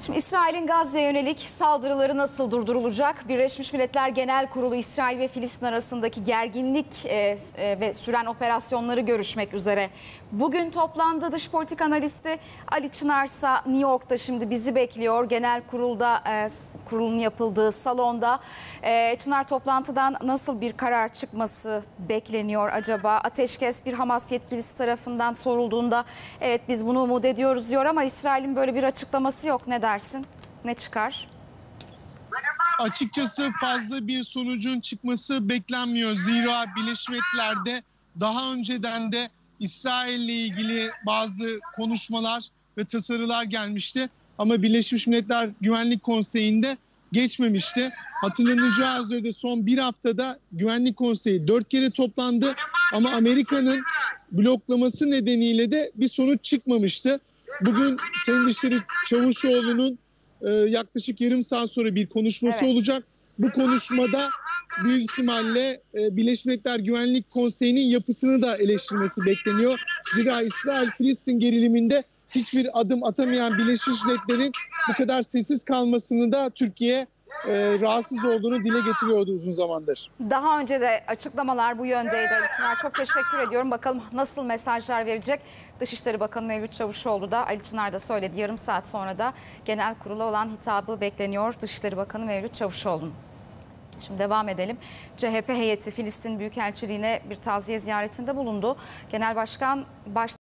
Şimdi İsrail'in Gazze'ye yönelik saldırıları nasıl durdurulacak? Birleşmiş Milletler Genel Kurulu İsrail ve Filistin arasındaki gerginlik ve süren operasyonları görüşmek üzere bugün toplandı. Dış politika analisti Ali Çınarsa New York'ta şimdi bizi bekliyor. Genel kurulda kurulun yapıldığı salonda. Çınar, toplantıdan nasıl bir karar çıkması bekleniyor acaba? Ateşkes bir Hamas yetkilisi tarafından sorulduğunda evet biz bunu umut ediyoruz diyor ama İsrail'in böyle bir açıklaması yok. Ne dersin? Ne çıkar? Açıkçası fazla bir sonucun çıkması beklenmiyor. Zira Birleşmiş Milletler'de daha önceden de İsrail ile ilgili bazı konuşmalar ve tasarılar gelmişti. Ama Birleşmiş Milletler Güvenlik Konseyi'nde geçmemişti. Hatırlanacağı üzere son bir haftada Güvenlik Konseyi 4 kere toplandı. Ama Amerika'nın bloklaması nedeniyle de bir sonuç çıkmamıştı. Bugün Sayın Dışişleri Çavuşoğlu'nun yaklaşık yarım saat sonra bir konuşması olacak. Bu konuşmada büyük ihtimalle Birleşmiş Milletler Güvenlik Konseyi'nin yapısını da eleştirmesi bekleniyor. Zira İsrail-Filistin geriliminde hiçbir adım atamayan Birleşmiş Milletler'in bu kadar sessiz kalmasını da Türkiye rahatsız olduğunu dile getiriyordu uzun zamandır. Daha önce de açıklamalar bu yöndeydi Ali Çınar. Çok teşekkür ediyorum. Bakalım nasıl mesajlar verecek. Dışişleri Bakanı Mevlüt Çavuşoğlu da Ali Çınar da söyledi. Yarım saat sonra da genel kurula olan hitabı bekleniyor Dışişleri Bakanı Mevlüt Çavuşoğlu'nun. Şimdi devam edelim. CHP heyeti Filistin Büyükelçiliğine bir taziye ziyaretinde bulundu. Genel Başkan